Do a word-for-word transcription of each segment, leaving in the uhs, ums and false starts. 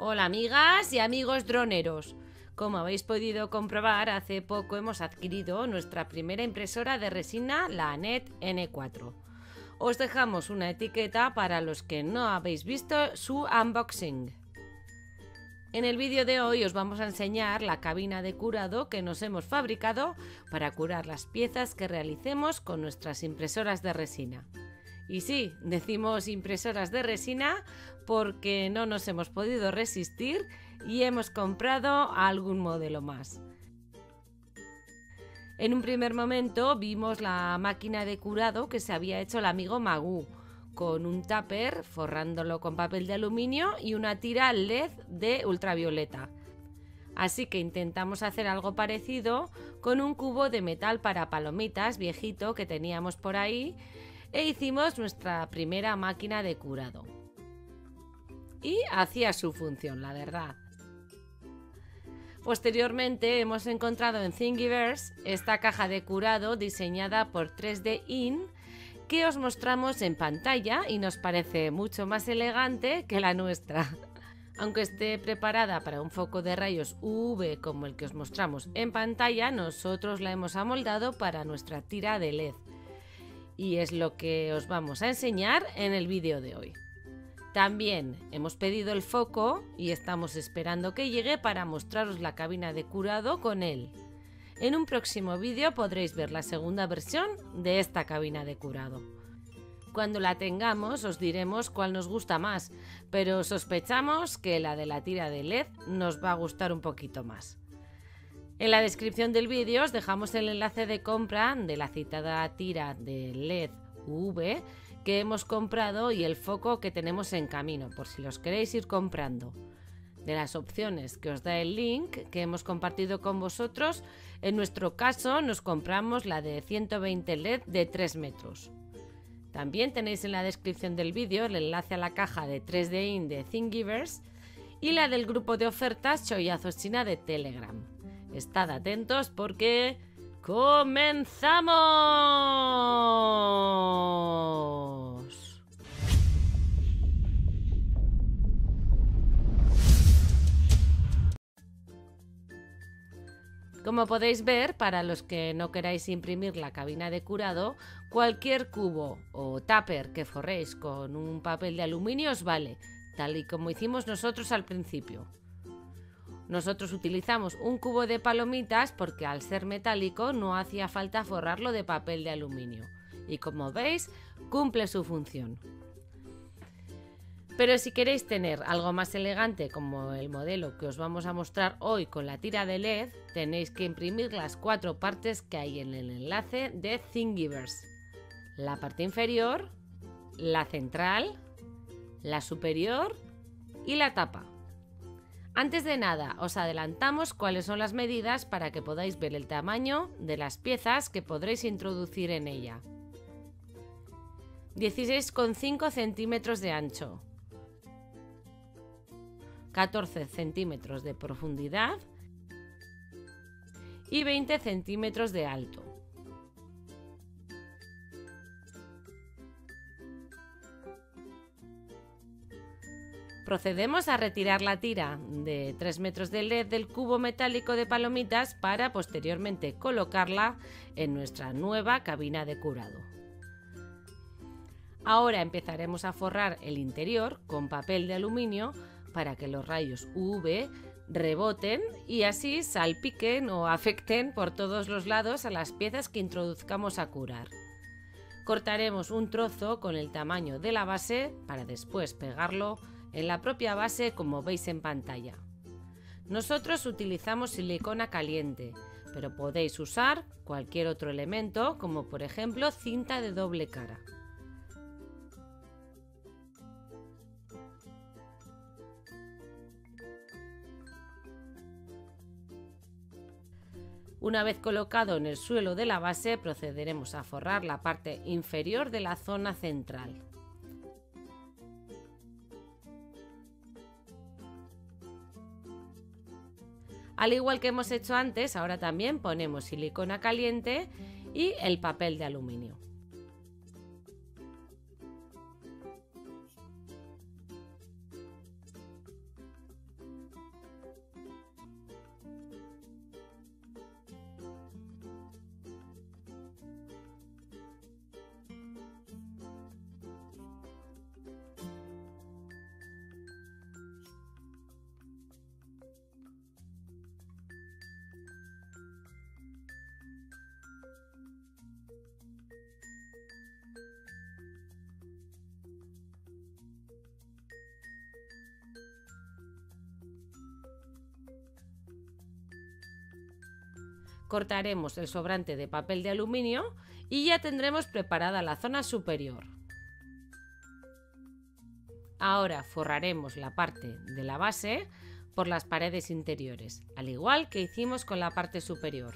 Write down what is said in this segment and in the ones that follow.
Hola amigas y amigos droneros. Como habéis podido comprobar, hace poco hemos adquirido nuestra primera impresora de resina, la Anet N cuatro. Os dejamos una etiqueta para los que no habéis visto su unboxing. En el vídeo de hoy os vamos a enseñar la cabina de curado que nos hemos fabricado para curar las piezas que realicemos con nuestras impresoras de resina. Y sí, decimos impresoras de resina porque no nos hemos podido resistir y hemos comprado algún modelo más. En un primer momento vimos la máquina de curado que se había hecho el amigo Magoo, con un tupper forrándolo con papel de aluminio y una tira L E D de ultravioleta. Así que intentamos hacer algo parecido con un cubo de metal para palomitas viejito que teníamos por ahí e hicimos nuestra primera máquina de curado. Y hacía su función, la verdad. Posteriormente hemos encontrado en Thingiverse esta caja de curado diseñada por tres D In que os mostramos en pantalla y nos parece mucho más elegante que la nuestra. Aunque esté preparada para un foco de rayos U V como el que os mostramos en pantalla, nosotros la hemos amoldado para nuestra tira de L E D. Y es lo que os vamos a enseñar en el vídeo de hoy. También hemos pedido el foco y estamos esperando que llegue para mostraros la cabina de curado con él. En un próximo vídeo podréis ver la segunda versión de esta cabina de curado. Cuando la tengamos os diremos cuál nos gusta más, pero sospechamos que la de la tira de L E D nos va a gustar un poquito más. En la descripción del vídeo os dejamos el enlace de compra de la citada tira de L E D U V que hemos comprado y el foco que tenemos en camino, por si los queréis ir comprando. De las opciones que os da el link que hemos compartido con vosotros, en nuestro caso nos compramos la de ciento veinte L E D de tres metros. También tenéis en la descripción del vídeo el enlace a la caja de tres D In de Thingiverse y la del grupo de ofertas Chollazos China de Telegram. Estad atentos porque ¡comenzamos! Como podéis ver, para los que no queráis imprimir la cabina de curado, cualquier cubo o tupper que forréis con un papel de aluminio os vale, tal y como hicimos nosotros al principio. Nosotros utilizamos un cubo de palomitas porque al ser metálico no hacía falta forrarlo de papel de aluminio y como veis cumple su función. Pero si queréis tener algo más elegante como el modelo que os vamos a mostrar hoy con la tira de L E D, tenéis que imprimir las cuatro partes que hay en el enlace de Thingiverse: la parte inferior, la central, la superior y la tapa. Antes de nada, os adelantamos cuáles son las medidas para que podáis ver el tamaño de las piezas que podréis introducir en ella. dieciséis coma cinco centímetros de ancho, catorce centímetros de profundidad y veinte centímetros de alto. Procedemos a retirar la tira de tres metros de L E D del cubo metálico de palomitas para posteriormente colocarla en nuestra nueva cabina de curado. Ahora empezaremos a forrar el interior con papel de aluminio para que los rayos U V reboten y así salpiquen o afecten por todos los lados a las piezas que introduzcamos a curar. Cortaremos un trozo con el tamaño de la base para después pegarlo en la propia base como veis en pantalla. Nosotros utilizamos silicona caliente, pero podéis usar cualquier otro elemento como por ejemplo cinta de doble cara. Una vez colocado en el suelo de la base, procederemos a forrar la parte inferior de la zona central. Al igual que hemos hecho antes, ahora también ponemos silicona caliente y el papel de aluminio. cortaremos el sobrante de papel de aluminio y ya tendremos preparada la zona superior. Ahora forraremos la parte de la base por las paredes interiores, al igual que hicimos con la parte superior.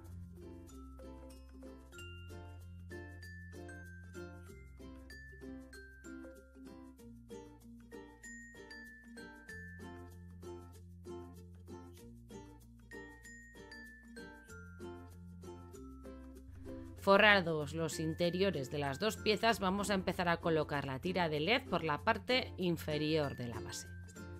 Forrados los interiores de las dos piezas, vamos a empezar a colocar la tira de L E D por la parte inferior de la base.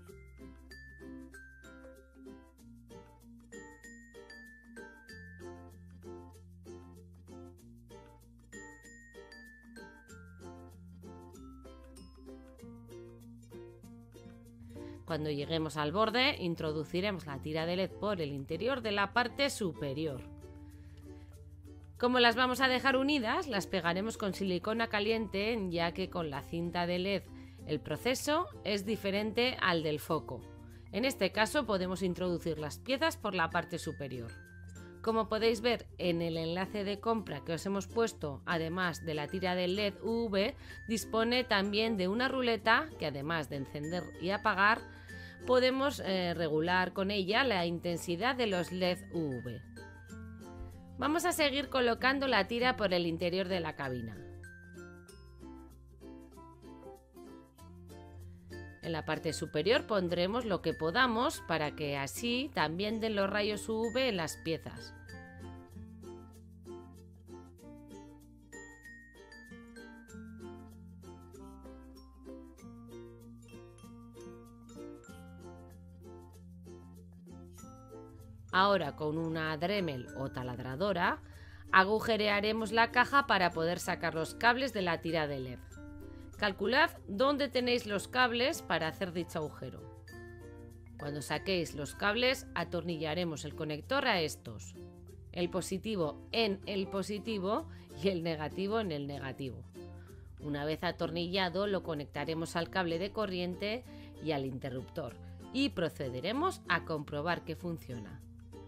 Cuando lleguemos al borde, introduciremos la tira de L E D por el interior de la parte superior. Como las vamos a dejar unidas, las pegaremos con silicona caliente, ya que con la cinta de L E D el proceso es diferente al del foco. En este caso podemos introducir las piezas por la parte superior. Como podéis ver en el enlace de compra que os hemos puesto, además de la tira de L E D U V, dispone también de una ruleta que, además de encender y apagar, podemos eh, regular con ella la intensidad de los L E D U V. Vamos a seguir colocando la tira por el interior de la cabina. En la parte superior pondremos lo que podamos para que así también den los rayos U V en las piezas. Ahora, con una Dremel o taladradora, agujerearemos la caja para poder sacar los cables de la tira de L E D. Calculad dónde tenéis los cables para hacer dicho agujero. Cuando saquéis los cables, atornillaremos el conector a estos, el positivo en el positivo y el negativo en el negativo. Una vez atornillado, lo conectaremos al cable de corriente y al interruptor y procederemos a comprobar que funciona.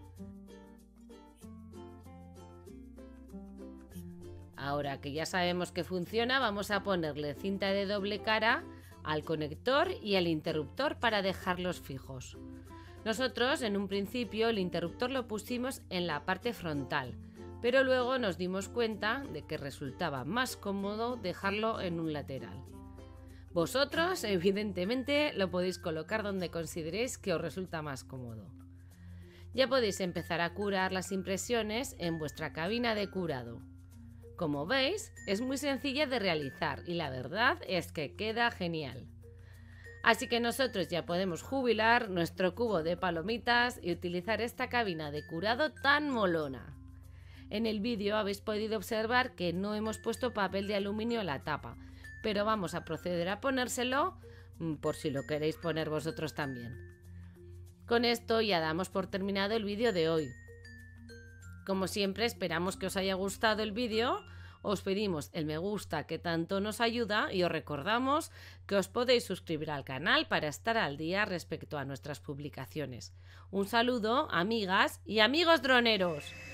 Ahora que ya sabemos que funciona, vamos a ponerle cinta de doble cara al conector y al interruptor para dejarlos fijos. Nosotros, en un principio, el interruptor lo pusimos en la parte frontal, pero luego nos dimos cuenta de que resultaba más cómodo dejarlo en un lateral. Vosotros, evidentemente, lo podéis colocar donde consideréis que os resulta más cómodo. Ya podéis empezar a curar las impresiones en vuestra cabina de curado. Como veis, es muy sencilla de realizar y la verdad es que queda genial. Así que nosotros ya podemos jubilar nuestro cubo de palomitas y utilizar esta cabina de curado tan molona. En el vídeo habéis podido observar que no hemos puesto papel de aluminio en la tapa, pero vamos a proceder a ponérselo por si lo queréis poner vosotros también. Con esto ya damos por terminado el vídeo de hoy. Como siempre, esperamos que os haya gustado el vídeo, os pedimos el me gusta que tanto nos ayuda y os recordamos que os podéis suscribir al canal para estar al día respecto a nuestras publicaciones. Un saludo, amigas y amigos droneros.